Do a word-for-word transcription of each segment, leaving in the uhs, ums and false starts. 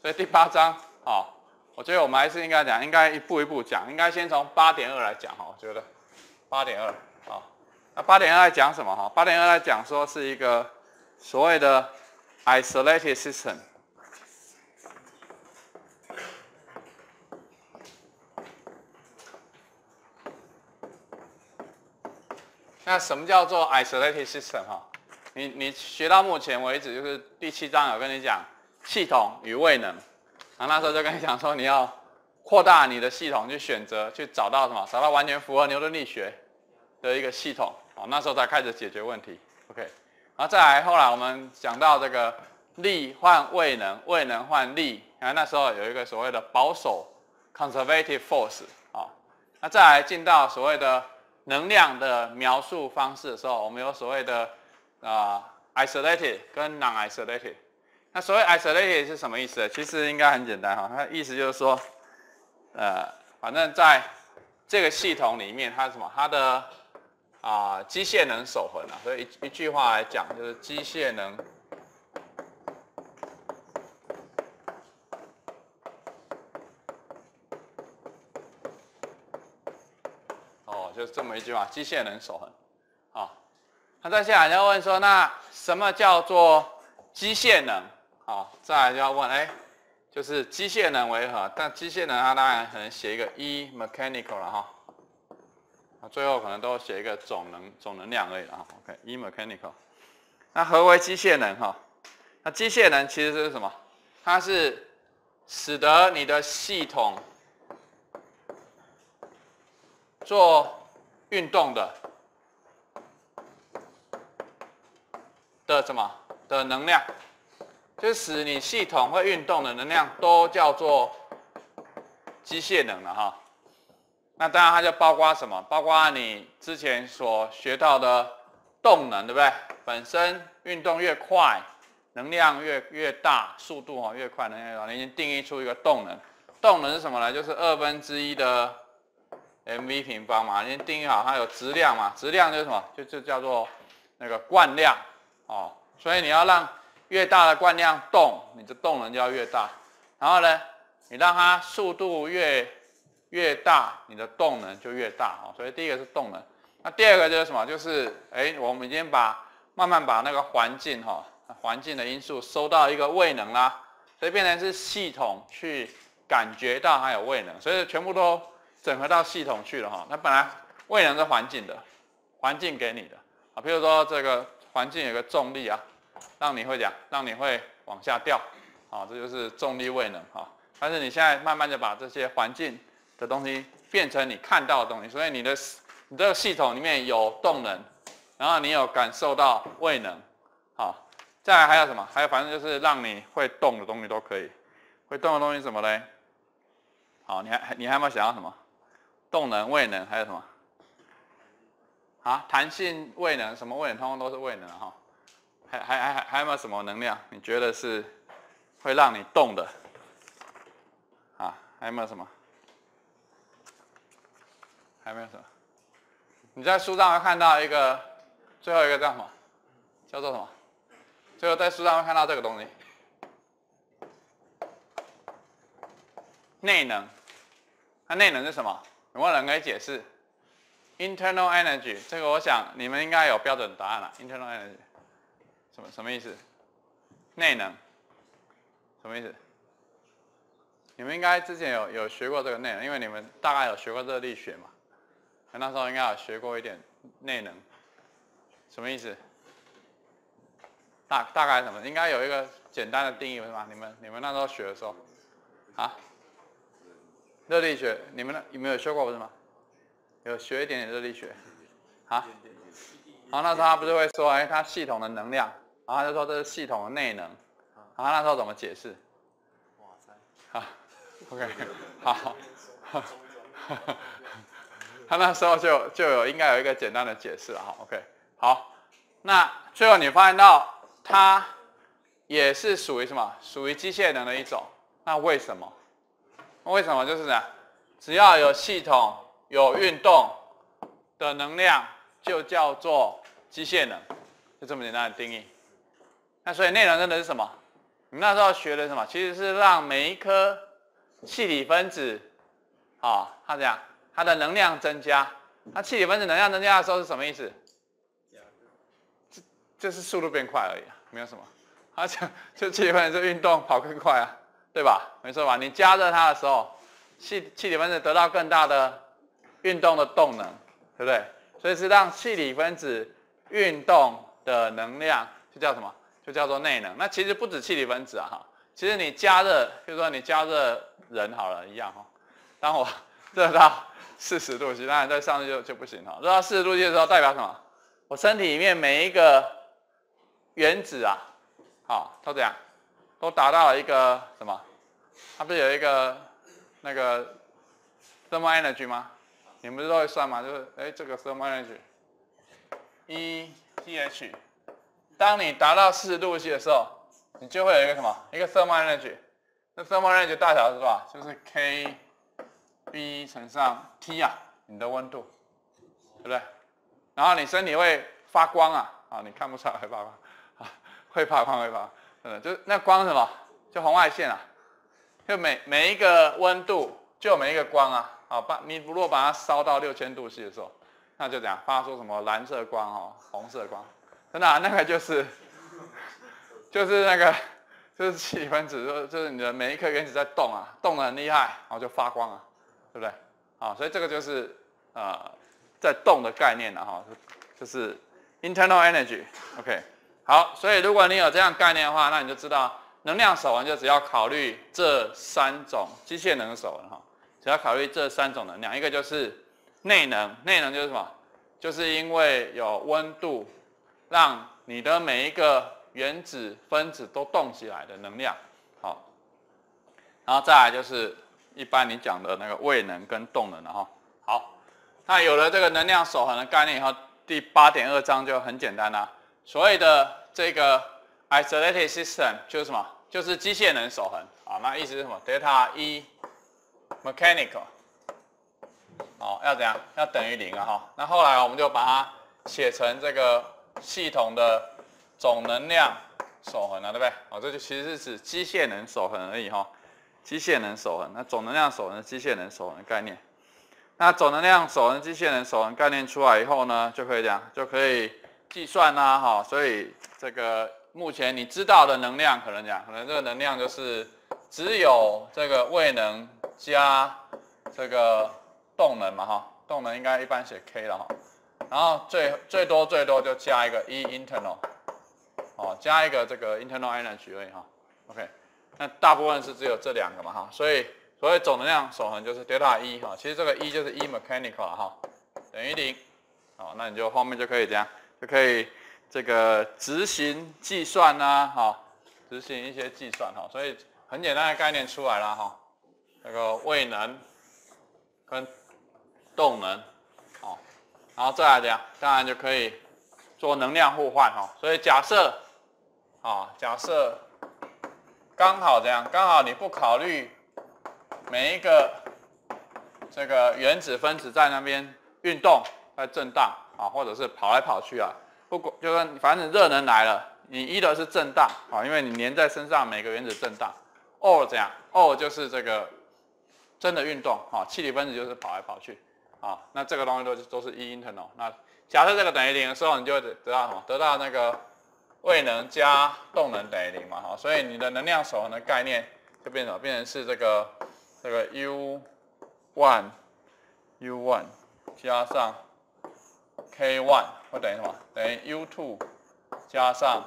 所以第八章，哦，我觉得我们还是应该讲，应该一步一步讲，应该先从八点二来讲哈。我觉得八点二，啊，那八点二在讲什么哈？八点二在讲说是一个所谓的 isolated system。那什么叫做 isolated system 哈？你你学到目前为止，就是第七章有跟你讲系统与位能，然后那时候就跟你讲说你要扩大你的系统，去选择去找到什么？找到完全符合牛顿力学的一个系统，哦，那时候才开始解决问题。OK， 然后再来后来我们讲到这个力换位能，位能换力，然后那时候有一个所谓的保守 conservative force 啊，那再来进到所谓的能量的描述方式的时候，我们有所谓的啊、呃、isolated 跟 non-isolated。那所谓 isolated 是什么意思？其实应该很简单哈，它的意思就是说，呃，反正在这个系统里面，它是什么？它的啊、呃、机械能守恒啊，所以一一句话来讲，就是机械能哦，就是这么一句话，机械能守恒啊。那再下来就要问说，那什么叫做机械能？好，再来就要问，哎，就是机械能为何？但机械能它当然可能写一个 E mechanical 了哈，啊，最后可能都写一个总能总能量而已了 OK，E mechanical。那何为机械能哈？那机械能其实是什么？它是使得你的系统做运动的的什么的能量。就是使你系统会运动的能量都叫做机械能了哈。那当然它就包括什么？包括你之前所学到的动能，对不对？本身运动越快，能量越越大，速度哈越快，能量越大，你已经定义出一个动能。动能是什么呢？就是二分之一的 mv 平方嘛，已经定义好它有质量嘛，质量就是什么？就就叫做那个惯量哦。所以你要让越大的惯量动，你的动能就要越大。然后呢，你让它速度越越大，你的动能就越大哦。所以第一个是动能，那第二个就是什么？就是哎，我们已经把慢慢把那个环境哈、哦，环境的因素收到一个位能啦，所以变成是系统去感觉到它有位能，所以全部都整合到系统去了哈、哦。那本来位能是环境的，环境给你的啊，譬如说这个环境有个重力啊。让你会讲，让你会往下掉，啊，这就是重力位能啊。但是你现在慢慢的把这些环境的东西变成你看到的东西，所以你的你这个系统里面有动能，然后你有感受到位能，好，再来还有什么？还有反正就是让你会动的东西都可以。会动的东西是什么嘞？好，你还你还有没有想到什么？动能、位能还有什么？啊，弹性位能，什么位能，通通都是位能哈。还还还还有没有什么能量？你觉得是会让你动的？啊，还有没有什么？还有没有什么？你在书上会看到一个，最后一个叫什么？叫做什么？最后在书上会看到这个东西，内能。那内能是什么？有没有人可以解释 ？Internal energy， 这个我想你们应该有标准答案了。Internal energy。什么什么意思？内能什么意思？你们应该之前有有学过这个内能，因为你们大概有学过热力学嘛，那时候应该有学过一点内能，什么意思？大大概什么？应该有一个简单的定义是吗？你们你们那时候学的时候，啊？热力学，你们你们有学过不是吗？有学一点点热力学，啊？然后那时候他不是会说，哎，它系统的能量，然后他就说这是系统的内能，然后那时候怎么解释？好 ，OK， 好，他那时候就就有应该有一个简单的解释了哈 ，OK， 好，那最后你发现到它也是属于什么？属于机械能的一种，那为什么？为什么？就是呢，只要有系统有运动的能量，就叫做机械能，就这么简单的定义。那所以内能真的是什么？ 你们那时候学的什么？其实是让每一颗气体分子，哦，它这样，它的能量增加。那气体分子能量增加的时候是什么意思？这就是速度变快而已，没有什么。它就就气体分子运动跑更快啊，对吧？没错吧？你加热它的时候，气气体分子得到更大的运动的动能，对不对？所以是让气体分子运动的能量就叫什么？就叫做内能。那其实不止气体分子啊，哈，其实你加热，比如说你加热人好了，一样哈。当我热到四十度 C， 当然在上去就就不行哈。热到四十度 C 的时候，代表什么？我身体里面每一个原子啊，好，都这样，都达到了一个什么？它不是有一个那个 thermal energy 吗？你们不是都会算吗？就是哎，这个 thermal energy E T H， 当你达到四十度 C 的时候，你就会有一个什么？一个 thermal energy。那 thermal energy 大小是多少？就是 K B 乘上 T 啊，你的温度，对不对？然后你身体会发光啊，啊，你看不出来会发光，啊，会发光会发光，嗯，就是那光是什么？就红外线啊，就每每一个温度就有每一个光啊，好，把你如果把它烧到六千度 C 的时候，那就这样发出什么蓝色光哦，红色光，真的、啊、那个就是就是那个就是气体分子，就是你的每一颗原子在动啊，动得很厉害，然后就发光啊，对不对？好，所以这个就是呃在动的概念了、啊、哈，就是 internal energy。OK， 好，所以如果你有这样概念的话，那你就知道能量守恒就只要考虑这三种机械能守恒哈，只要考虑这三种能量，一个就是内能，内能就是什么？就是因为有温度，让你的每一个原子分子都动起来的能量，好，然后再来就是一般你讲的那个位能跟动能了哈。好，那有了这个能量守恒的概念以后，第八点二章就很简单啦。所谓的这个 isolated system 就是什么？就是机械能守恒啊。那意思是什么 ？delta E mechanical 哦，要怎样？要等于零啊哈。那后来我们就把它写成这个系统的总能量守恒了，对不对？哦，这就其实是指机械能守恒而已哈。机械能守恒，那总能量守恒、机械能守恒的概念。那总能量守恒、机械能守恒概念出来以后呢，就可以讲，就可以计算啦、啊、哈。所以这个目前你知道的能量，可能讲，可能这个能量就是只有这个位能加这个动能嘛哈。动能应该一般写 K 了哈。然后最最多最多就加一个 E internal， 哦，加一个这个 internal energy 而已哈。OK。那大部分是只有这两个嘛哈，所以所谓总能量守恒就是 delta E 哈，其实这个 E 就是 E mechanical 了哈，等于零，好，那你就后面就可以这样，就可以这个执行计算啦，哈，执行一些计算哈，所以很简单的概念出来了哈，这个位能跟动能，好，然后再来这样，当然就可以做能量互换哈，所以假设，啊，假设。刚好这样，刚好你不考虑每一个这个原子分子在那边运动、在震荡啊，或者是跑来跑去啊，不管就跟反正热能来了，你一的是震荡啊，因为你粘在身上每个原子震荡 ，or 这样 ，or 就是这个真的运动啊，气体分子就是跑来跑去啊，那这个东西都都是 E internal。那假设这个等于零的时候，你就会得到什么？得到那个。位能加动能等于零嘛，哈，所以你的能量守恒的概念就变成什么？变成是这个这个 U 一 U 一 加上 K 一会等于什么？等于 U 二 加上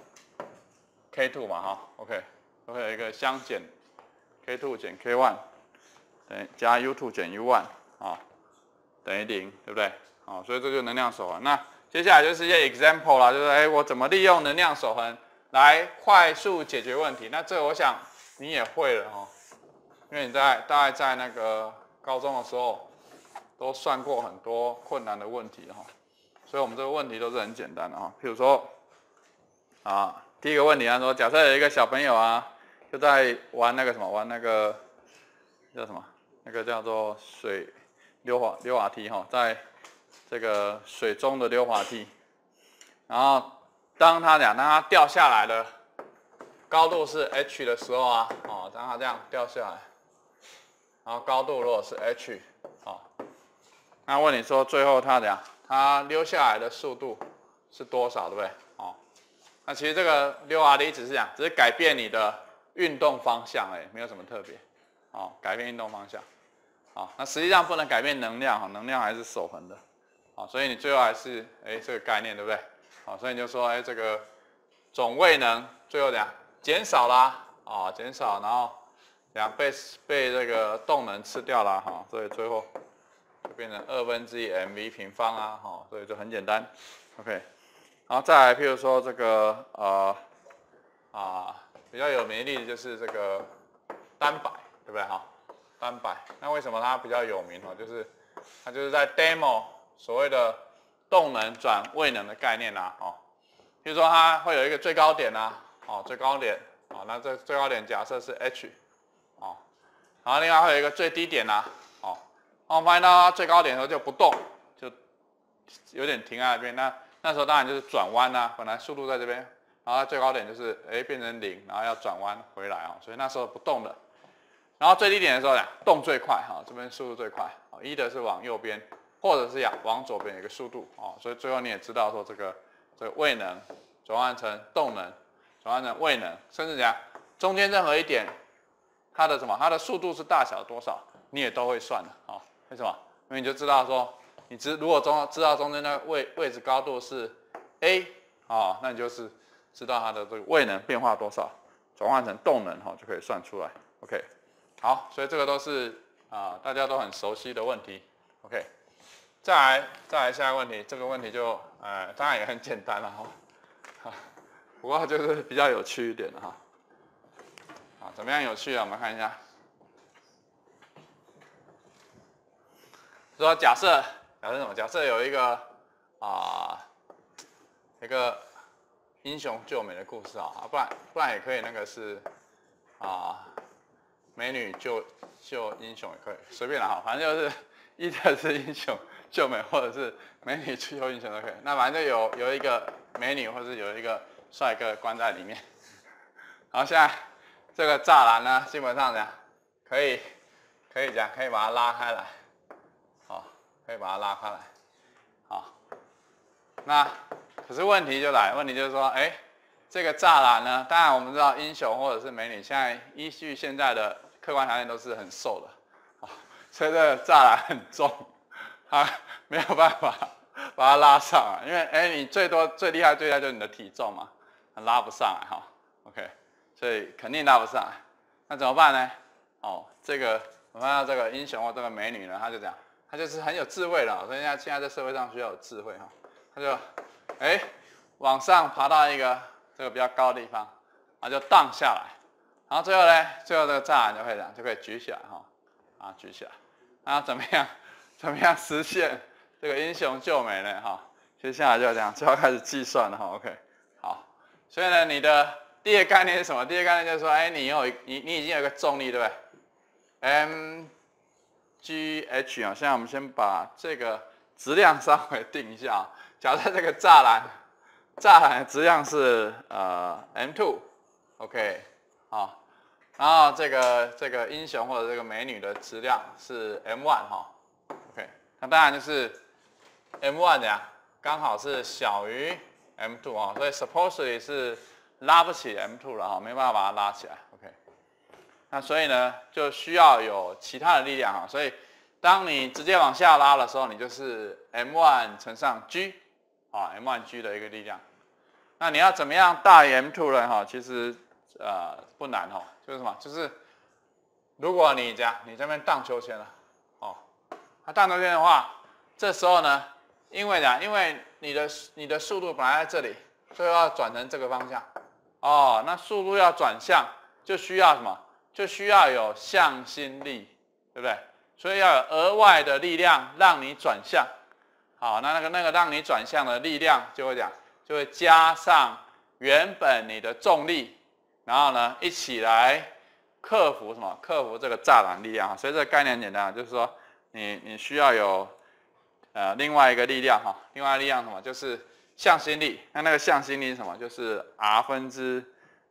K 二 嘛，哈 ，OK， 就会有一个相减 K 二 减 K 一 等于加 U 二 减 U 一 啊，等于零，对不对？好，所以这就是能量守恒。那接下来就是一些 example 啦，就是哎，我怎么利用能量守恒来快速解决问题？那这个我想你也会了哦，因为你在大概在那个高中的时候都算过很多困难的问题哈，所以我们这个问题都是很简单的哈。譬如说啊，第一个问题他说，假设有一个小朋友啊，就在玩那个什么，玩那个叫什么？那个叫做水溜滑溜滑梯哈，在这个水中的溜滑梯，然后当他讲，当他掉下来了， 高度是 h 的时候啊，哦，当它这样掉下来，然后高度如果是 h， 哦，那问你说最后它怎样？它溜下来的速度是多少，对不对？哦，那其实这个溜 r d 只是讲，只是改变你的运动方向而已，没有什么特别。哦，改变运动方向。好，那实际上不能改变能量，哈，能量还是守恒的。好，所以你最后还是哎这个概念，对不对？好，所以你就说哎这个总位能最后怎样减少啦？啊，减少，然后怎样被被这个动能吃掉啦？哈，所以最后就变成二分之一 mv 平方啊，哈，所以就很简单。OK， 然后再来，譬如说这个呃啊比较有名的例子就是这个单摆，对不对？哈，单摆，那为什么它比较有名？哦，就是它就是在 demo 所谓的动能转位能的概念啦，哦，比如说它会有一个最高点啊，哦，最高点，哦，那这最高点假设是 h， 哦，然后另外会有一个最低点啊，哦，我们发现到它最高点的时候就不动，就有点停在那边，那那时候当然就是转弯啊，本来速度在这边，然后它最高点就是哎变成零，然后要转弯回来啊，所以那时候不动的。然后最低点的时候呢，动最快哈，这边速度最快，一的是往右边，或者是呀往左边有一个速度哦，所以最后你也知道说这个这个位能转换成动能，转换成位能，甚至怎样，中间任何一点它的什么，它的速度是大小多少，你也都会算的哦。为什么？因为你就知道说，你知如果中知道中间的位位置高度是 a 哦，那你就是知道它的这个位能变化多少，转换成动能哈、哦、就可以算出来。OK。好，所以这个都是啊、呃、大家都很熟悉的问题。OK， 再来再来下一个问题，这个问题就呃当然也很简单了哈，不过就是比较有趣一点的哈。啊，怎么样有趣啊？我们看一下，说假设假设什么？假设有一个啊、呃、一个英雄救美的故事啊，不然不然也可以那个是啊。呃美女救救英雄也可以，随便啦哈，反正就是一的是英雄救美，或者是美女救英雄都可以。那反正就有有一个美女，或者是有一个帅哥关在里面。然后现在这个栅栏呢，基本上怎样可以可以讲可以把它拉开来，好，可以把它拉开来，好。那可是问题就来，问题就是说，哎，这个栅栏呢，当然我们知道英雄或者是美女，现在依据现在的客观条件都是很瘦的，啊，所以这个栅栏很重，它没有办法把它拉上来，因为哎，你最多最厉害最厉害就是你的体重嘛，拉不上来哈 ，OK， 所以肯定拉不上来，那怎么办呢？哦，这个我们看到这个英雄或这个美女呢，他就这样，他就是很有智慧了，所以现在现在在社会上需要有智慧哈，他就哎往上爬到一个这个比较高的地方，然后就荡下来。然后最后呢，最后这个栅栏就可以这样，就可以举起来哈，啊举起来，那怎么样，怎么样实现这个英雄救美呢？哈，接下来就这样，就要开始计算了哈 ，OK， 好，所以呢，你的第一个概念是什么？第一个概念就是说，哎，你有你你已经有一个重力，对不对 ？M G H 啊，现在我们先把这个质量稍微定一下啊，假设这个栅栏，栅栏的质量是呃 M 二 OK， 好。然后这个这个英雄或者这个美女的质量是 M 一 哈 ，OK， 那当然就是 M 一 怎样，刚好是小于 M 二 哈，所以 supposedly 是拉不起 M 二 了哈，没办法把它拉起来 ，OK。那所以呢，就需要有其他的力量哈，所以当你直接往下拉的时候，你就是 M 一 乘上 G 啊 ，M 一 G 的一个力量。那你要怎么样大于 M 二 呢？哈，其实呃不难哈。就是什么？就是如果你这样，你这边荡秋千了，哦，那荡秋千的话，这时候呢，因为呢，因为你的你的速度本来在这里，所以要转成这个方向，哦，那速度要转向，就需要什么？就需要有向心力，对不对？所以要有额外的力量让你转向，好，那那个那个让你转向的力量就会讲，就会加上原本你的重力。然后呢，一起来克服什么？克服这个栅栏力量。所以这个概念很简单，就是说你你需要有呃另外一个力量哈，另外一个力量什么？就是向心力。那那个向心力是什么？就是 R 分之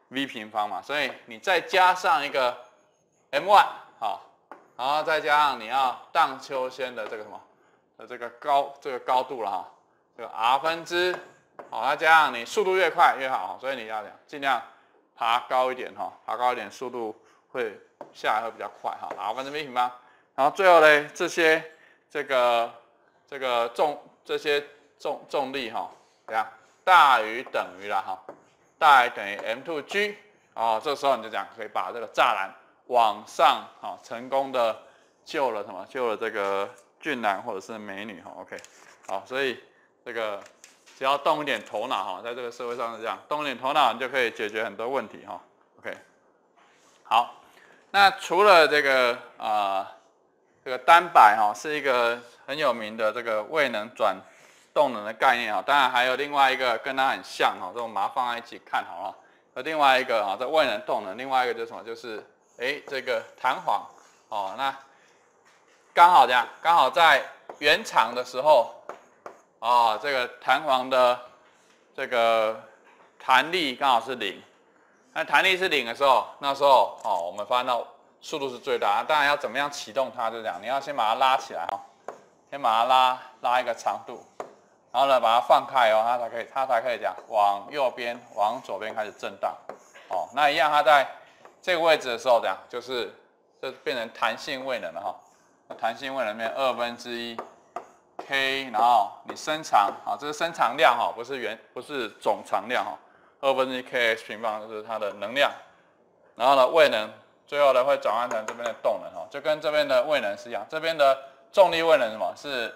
v 平方嘛，所以你再加上一个 m 一，好，然后再加上你要荡秋千的这个什么的这个高这个高度了哈，这个 r 分之，好，再加上你速度越快越好，所以你要讲尽量爬高一点哈，爬高一点速度会下来会比较快哈 ，r 分之 v 平方，然后最后呢这些这个这个重这些重重力哈，怎样大于等于了哈，大于等于 m 二 g， 哦，这时候你就讲可以把这个栅栏往上，好，成功的救了什么？救了这个俊男或者是美女哈 ，OK， 好，所以这个只要动一点头脑哈，在这个社会上是这样，动一点头脑你就可以解决很多问题哈 ，OK， 好，那除了这个啊。呃这个单摆哈是一个很有名的这个位能转动能的概念哈，当然还有另外一个跟它很像哈，这种把它放在一起看好了。那另外一个哈，这位能动能，另外一个就是什么？就是哎这个弹簧哦，那刚好这样，刚好在原厂的时候哦，这个弹簧的这个弹力刚好是零，那弹力是零的时候，那时候哦我们发现到。速度是最大，当然要怎么样启动它，就这样，你要先把它拉起来哦，先把它拉拉一个长度，然后呢把它放开哦，它才可以它才可以讲往右边往左边开始震荡，哦，那一样它在这个位置的时候，这样就是这变成弹性位能了哈，那弹性位能里面二分之一 k， 然后你伸长，好，这是伸长量哈，不是原不是总长量哈，二分之一 kx 平方就是它的能量，然后呢位能。最后呢会转换成这边的动能哈，就跟这边的位能是一样，这边的重力位能是什么？是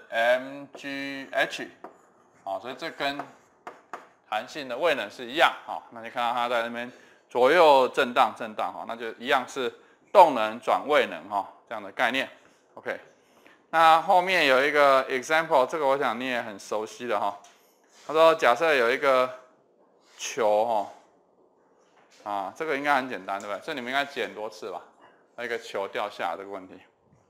mgh， 好，所以这跟弹性的位能是一样，好，那你看到它在那边左右震荡震荡哈，那就一样是动能转位能哈这样的概念 ，OK。那后面有一个 example， 这个我想你也很熟悉的哈，他说假设有一个球哈。啊，这个应该很简单，对不对？这你们应该解很多次吧？那一个球掉下来这个问题，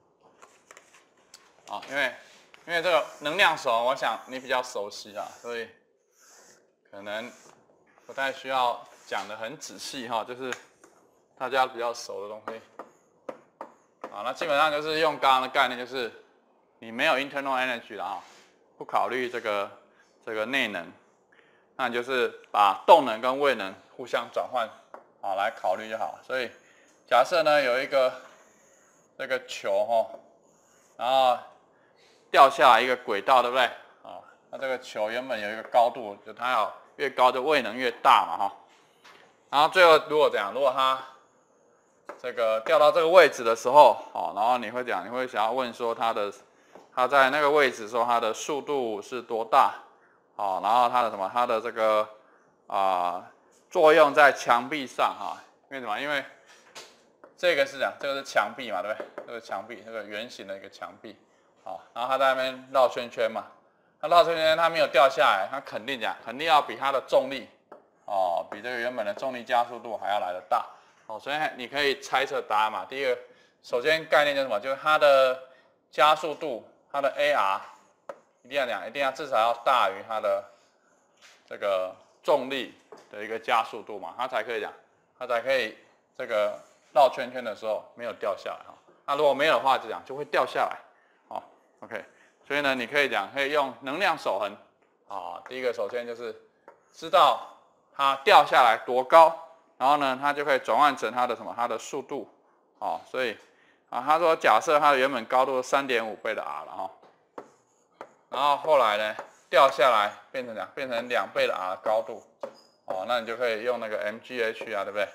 啊，因为因为这个能量手，我想你比较熟悉啊，所以可能不太需要讲得很仔细哈，就是大家比较熟的东西。啊，那基本上就是用刚刚的概念，就是你没有 internal energy 了啊，不考虑这个这个内能，那你就是把动能跟位能互相转换。好，来考虑就好。所以假设呢有一个这个球哈，然后掉下来一个轨道，对不对？啊，那这个球原本有一个高度，就它要越高的位能越大嘛哈。然后最后如果这样，如果它这个掉到这个位置的时候，哦，然后你会讲，你会想要问说它的它在那个位置的时候它的速度是多大？哦，然后它的什么？它的这个啊。呃作用在墙壁上哈，因为什么？因为这个是讲，这个是墙壁嘛，对不对？这个墙壁，这个圆形的一个墙壁，好，然后它在那边绕圈圈嘛，它绕圈圈它没有掉下来，它肯定讲，肯定要比它的重力，哦，比这个原本的重力加速度还要来得大，哦，所以你可以猜测答案嘛。第一个，首先概念就是什么？就是它的加速度，它的 A R 一定要讲，一定要至少要大于它的这个重力的一个加速度嘛，它才可以讲，它才可以这个绕圈圈的时候没有掉下来哈。那如果没有的话，就讲就会掉下来，哦 ，OK。所以呢，你可以讲可以用能量守恒啊。第一个首先就是知道它掉下来多高，然后呢，它就可以转换成它的什么它的速度，哦，所以啊，他说假设它的原本高度是 三点五 倍的 r 了哈，然后后来呢？掉下来变成两变成两倍的 r 高度，哦，那你就可以用那个 mgh 啊，对不对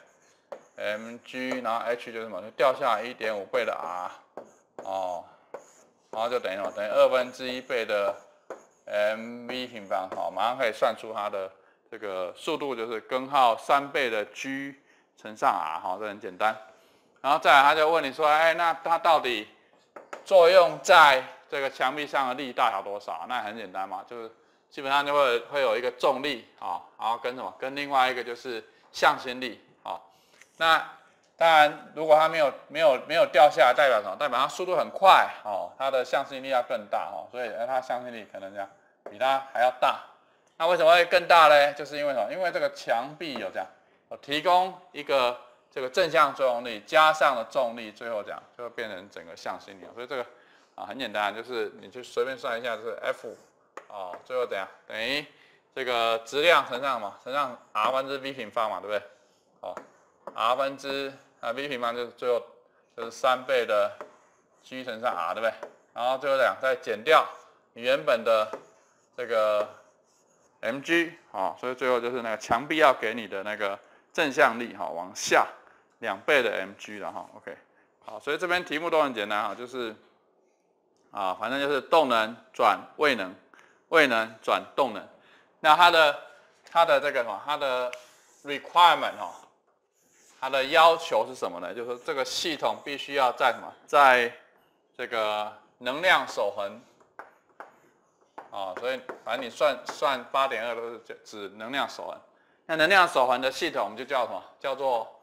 ？mg 然后 h 就是什么？就掉下来 一点五 倍的 r， 哦，然后就等于什么？等于二分之一倍的 mv 平方，好，马上可以算出它的这个速度就是根号三倍的 g 乘上 r， 好，这很简单。然后再来他就问你说，哎，那它到底作用在这个墙壁上的力大小多少？那很简单嘛，就是基本上就会会有一个重力啊，然后跟什么？跟另外一个就是向心力啊。那当然，如果它没有没有没有掉下来，代表什么？代表它速度很快哦，它的向心力要更大哦，所以它向心力可能这样比它还要大。那为什么会更大呢？就是因为什么？因为这个墙壁有这样我提供一个这个正向作用力加上了重力，最后这样就会变成整个向心力。所以这个啊很简单，就是你就随便算一下，就是 F 哦，最后怎样等于这个质量乘上嘛，乘上 r 分之 v 平方嘛，对不对？哦 ，r 分之啊 v 平方就是最后就是三倍的 g 乘上 r， 对不对？然后最后怎样再减掉你原本的这个 mg 啊、哦，所以最后就是那个墙壁要给你的那个正向力哈、哦，往下两倍的 mg 了哈、哦、，OK， 好，所以这边题目都很简单哈，就是啊，反正就是动能转位能，位能转动能。那它的它的这个什么，它的 requirement 哦，它的要求是什么呢？就是说这个系统必须要在什么，在这个能量守恒。哦，所以反正你算算八点二都是指能量守恒。那能量守恒的系统我们就叫什么？叫做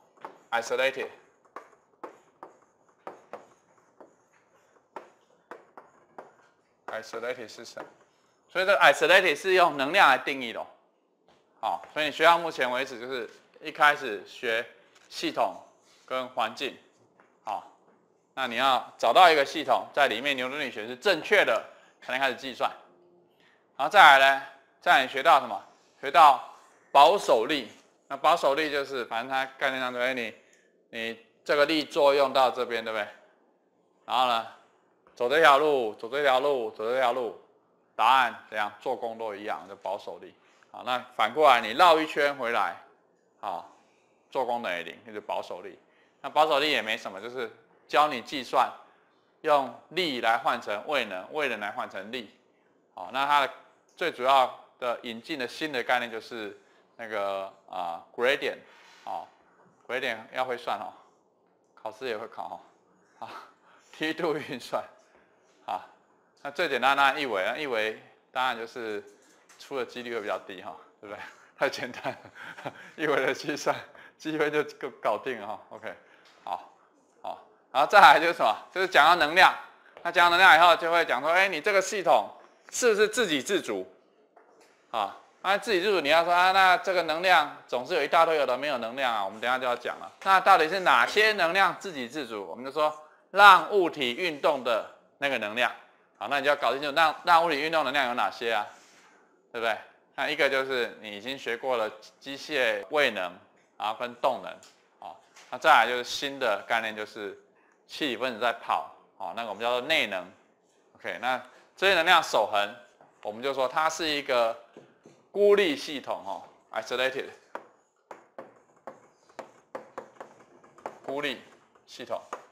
isolated。isolated system。所以这个 isolated 是用能量来定义的、哦。好，所以你学到目前为止就是一开始学系统跟环境。好，那你要找到一个系统，在里面牛顿力学是正确的，才能开始计算。然后再来呢，再来你学到什么？学到保守力。那保守力就是，反正它概念上对，你你这个力作用到这边，对不对？然后呢，走这条路，走这条路，走这条路，答案怎样？做功都一样，就保守力。好，那反过来你绕一圈回来，好，做功等于零，就是保守力。那保守力也没什么，就是教你计算，用力来换成位能，位能来换成力。好，那它的最主要的引进的新的概念就是那个啊、呃、gradient， 哦 ，gradient 要会算哦，考试也会考哦，好，梯度运算，好，那最简单的一维，那一维当然就是出的几率会比较低哈、哦，对不对？太简单了，一维的计算机会就够搞定了哈、哦、，OK， 好，好，然后再来就是什么？就是讲到能量，那讲到能量以后就会讲说，哎，你这个系统是不是自给自足？啊，那自给自足，你要说啊，那这个能量总是有一大堆有的没有能量啊，我们等一下就要讲了。那到底是哪些能量自给自足？我们就说让物体运动的那个能量。好，那你就要搞清楚让让物体运动能量有哪些啊，对不对？那一个就是你已经学过了机械位能，然后跟动能。好，那再来就是新的概念，就是气体分子在跑。好，那个我们叫做内能。OK， 那这些能量守恒。我们就说它是一个孤立系统哦 ，isolated 孤立系统。